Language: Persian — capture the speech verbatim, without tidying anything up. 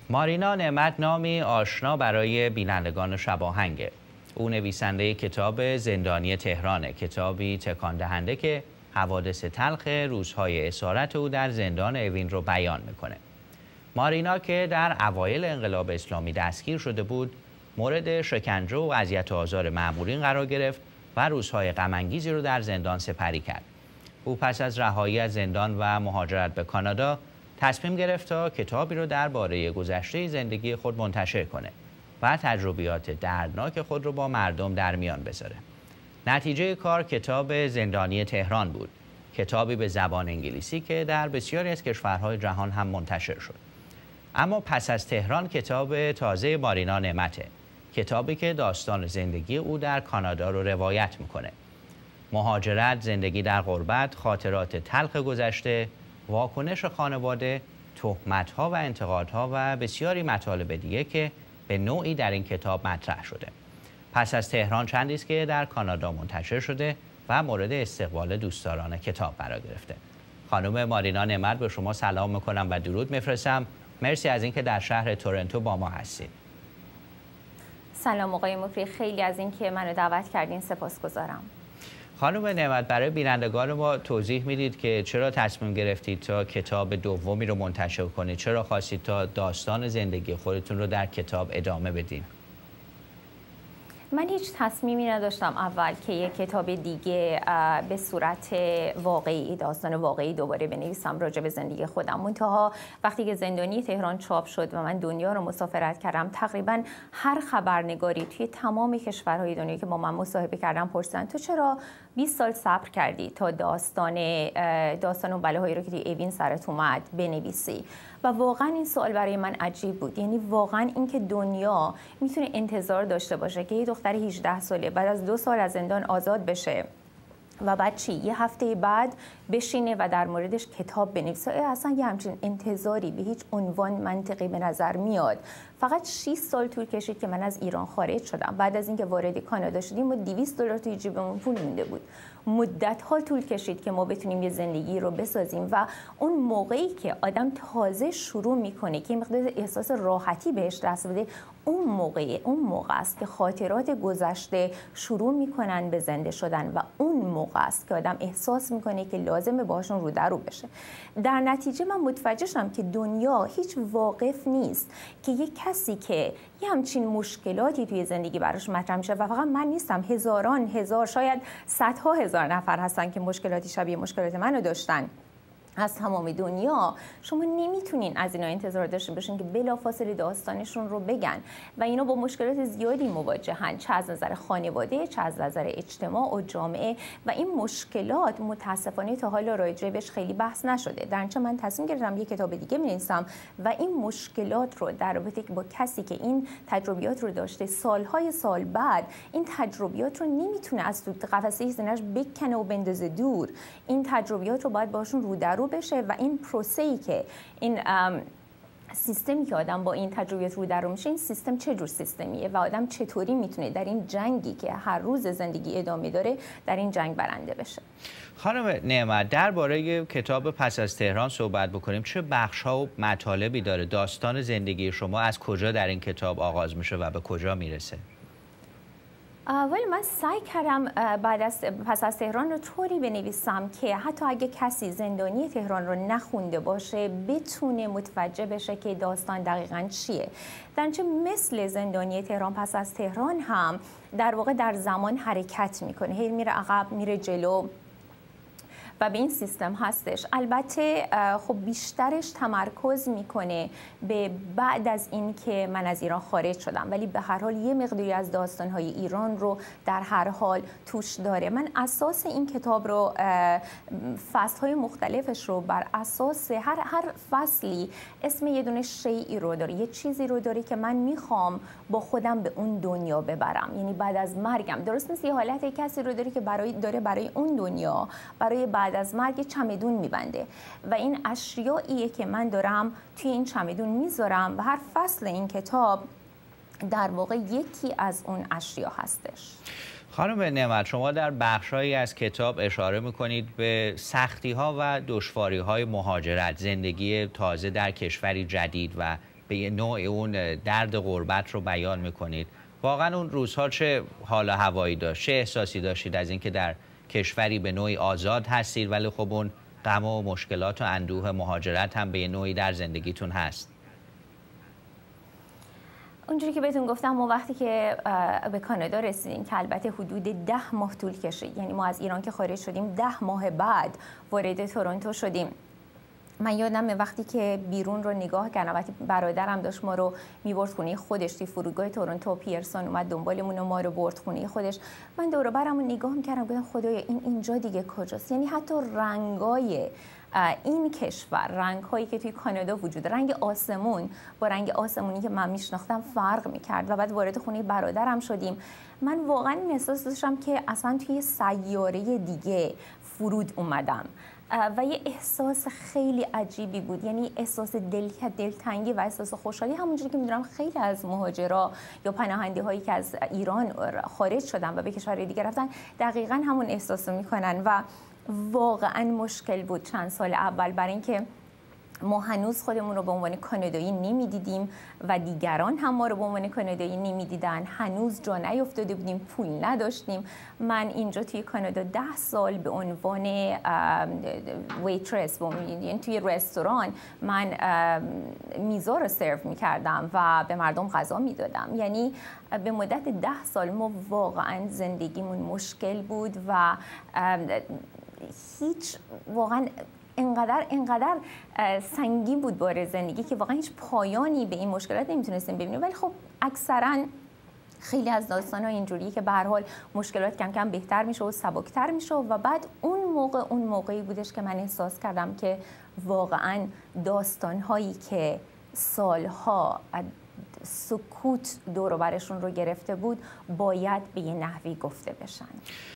مارینا نعمت نامی آشنا برای بینندگان شباهنگه. او نویسنده کتاب زندانی تهرانه، کتابی تکان دهنده که حوادث تلخ روزهای اسارت او در زندان اوین رو بیان میکنه. مارینا که در اوایل انقلاب اسلامی دستگیر شده بود، مورد شکنجه و اذیت و آزار مأمورین قرار گرفت و روزهای غم‌انگیزی رو در زندان سپری کرد. او پس از رهایی از زندان و مهاجرت به کانادا تصمیم گرفت تا کتابی رو درباره گذشته زندگی خود منتشر کنه و تجربیات دردناک خود رو با مردم در میان بذاره. نتیجه کار کتاب زندانی تهران بود، کتابی به زبان انگلیسی که در بسیاری از کشورهای جهان هم منتشر شد. اما پس از تهران کتاب تازه مارینا نعمته، کتابی که داستان زندگی او در کانادا رو روایت میکنه. مهاجرت، زندگی در غربت، خاطرات تلخ گذشته، واکنش خانواده، تهمت‌ها و انتقادها و بسیاری مطالب دیگه که به نوعی در این کتاب مطرح شده. پس از تهران چندی است که در کانادا منتشر شده و مورد استقبال دوستداران کتاب قرار گرفته. خانم مارینا نعمت، به شما سلام میکنم و درود میفرستم. مرسی از اینکه در شهر تورنتو با ما هستید. سلام آقای مفری، خیلی از اینکه منو دعوت کردین سپاسگزارم. خانم نعمت، برای بینندگان ما توضیح میدید که چرا تصمیم گرفتید تا کتاب دومی رو منتشر کنید؟ چرا خواستید تا داستان زندگی خودتون رو در کتاب ادامه بدین؟ من هیچ تصمیمی نداشتم اول که یک کتاب دیگه به صورت واقعی، داستان واقعی دوباره بنویسم راجع به زندگی خودم. منتها وقتی که زندانی تهران چاپ شد و من دنیا رو مسافرت کردم، تقریبا هر خبرنگاری توی تمام کشورهای دنیا که با من مصاحبه کردم پرسیدن تو چرا بیست سال صبر کردی تا داستان داستان و بلاهایی رو که توی اوین سرت اومد بنویسی؟ و واقعا این سوال برای من عجیب بود. یعنی واقعا اینکه دنیا میتونه انتظار داشته باشه که یه دختر هجده ساله بعد از دو سال از زندان آزاد بشه و بعد چی؟ یه هفته بعد بشینه و در موردش کتاب بنویسه؟ اصلا یه همچین انتظاری به هیچ عنوان منطقی به نظر میاد. فقط شش سال طول کشید که من از ایران خارج شدم. بعد از اینکه وارد کانادا شدیم و دویست دلار توی جیبمون پول مونده بود. مدت ها طول کشید که ما بتونیم یه زندگی رو بسازیم و اون موقعی که آدم تازه شروع میکنه که مقدار احساس راحتی بهش دست بده، اون موقعی اون موقع است که خاطرات گذشته شروع میکنن به زنده شدن و اون موقع است که آدم احساس میکنه که لازمه باشون رو در رو بشه. در نتیجه من متوجه شدم که دنیا هیچ واقف نیست که یک کسی که یه همچین مشکلاتی توی زندگی براش مطرح میشه و فقط من نیستم، هزاران هزار شاید صدها هزار نفر هستن که مشکلاتی شبیه مشکلات منو داشتن از تمام دنیا. شما نمیتونین از اینا انتظار داشته باشین که بلافاصله داستانشون رو بگن و اینا با مشکلات زیادی مواجهن، چه از نظر خانواده، چه از نظر اجتماع و جامعه، و این مشکلات متاسفانه تا حالا راجعش خیلی بحث نشده. در نتیجه من تصمیم گرفتم یک کتاب دیگه بنویسم و این مشکلات رو در رابطه با کسی که این تجربیات رو داشته سالهای سال بعد این تجربیات رو نمیتونه از تو قفسه ذهنش بکنه و بندازه دور. این تجربیات رو باید باشون رو در رو بشه و این پروسه‌ای که این سیستمی که آدم با این تجربیات رو در رو میشه، این سیستم چه جور سیستمیه و آدم چطوری میتونه در این جنگی که هر روز زندگی ادامه داره در این جنگ برنده بشه. خانم نعمت، درباره کتاب پس از تهران صحبت بکنیم. چه بخش‌ها و مطالبی داره؟ داستان زندگی شما از کجا در این کتاب آغاز میشه و به کجا میرسه؟ ولی من سعی کردم بعد از پس از تهران رو طوری بنویسم که حتی اگه کسی زندانی تهران رو نخونده باشه بتونه متوجه بشه که داستان دقیقاً چیه. در نتیجه مثل زندانی تهران پس از تهران هم در واقع در زمان حرکت میکنه، هی میره عقب میره جلو و به این سیستم هستش. البته خب بیشترش تمرکز میکنه به بعد از این که من از ایران خارج شدم، ولی به هر حال یه مقداری از داستانهای ایران رو در هر حال توش داره. من اساس این کتاب رو، فصلهای مختلفش رو بر اساس هر هر فصلی اسم یه دونه شیئی رو داره، یه چیزی رو داره که من میخوام با خودم به اون دنیا ببرم. یعنی بعد از مرگم درست مثل یه حالت کسی رو داره که برای داره برای اون دنیا، برای بعد از مرگ چمدون میبنده و این اشیاییه که من دارم توی این چمدون میذارم و هر فصل این کتاب در واقع یکی از اون اشیا هستش. خانم نعمت، شما در بخش‌هایی از کتاب اشاره می‌کنید به سختی‌ها و دشواری‌های مهاجرت، زندگی تازه در کشوری جدید و به نوع اون درد غربت رو بیان می‌کنید. واقعا اون روزها چه حال و هوایی داشت؟ چه احساسی داشتید از اینکه در کشوری به نوعی آزاد هستید ولی خب اون غم و مشکلات و اندوه مهاجرت هم به نوعی در زندگیتون هست؟ اونجوری که بهتون گفتم، ما وقتی که به کانادا رسیدیم که البته حدود ده ماه طول کشید، یعنی ما از ایران که خارج شدیم ده ماه بعد وارد تورنتو شدیم. من یادمه وقتی که بیرون رو نگاه کردم، وقتی برادرم داشت ما رو میبرد خونه خودش توی فرودگاه تورنتو، پیرسون اومد دنبالمون و ما رو برد خونه خودش، من دور و برم رو نگاه میکردم، گفتم خدایا این اینجا دیگه کجاست؟ یعنی حتی رنگای این کشور، رنگ هایی که توی کانادا وجود، رنگ آسمون با رنگ آسمونی که من میشناختم فرق میکرد. و بعد وارد خونه برادرم شدیم، من واقعا این احساس داشتم که اصلا توی سیاره دیگه فرود اومدم و یه احساس خیلی عجیبی بود، یعنی احساس دل دلتنگی و احساس خوشحالی. همونجوری که میدونم خیلی از مهاجرا یا پناهنده هایی که از ایران خارج شدن و به کشور دیگه رفتن دقیقاً همون احساس رو میکنن. و واقعا مشکل بود چند سال اول، برای اینکه ما هنوز خودمون رو به عنوان کانادایی نمیدیدیم و دیگران هم ما رو به عنوان کانادایی نمیدیدن. هنوز جا نیفتاده بودیم، پول نداشتیم. من اینجا توی کانادا ده سال به عنوان ویترس، یعنی توی رستوران من میزا رو سرو میکردم و به مردم غذا میدادم. یعنی به مدت ده سال ما واقعا زندگیمون مشکل بود و هیچ واقعا اینقدر اینقدر سنگین بود بار زندگی که واقعا هیچ پایانی به این مشکلات نمیتونستیم ببینیم. ولی خب اکثرا خیلی از داستان‌ها اینجوریه که به هر حال مشکلات کم کم بهتر میشه و سبکتر میشه و بعد اون موقع اون موقعی بودش که من احساس کردم که واقعا داستان‌هایی که سالها سکوت دور و برشون رو گرفته بود باید به یه نحوی گفته بشن.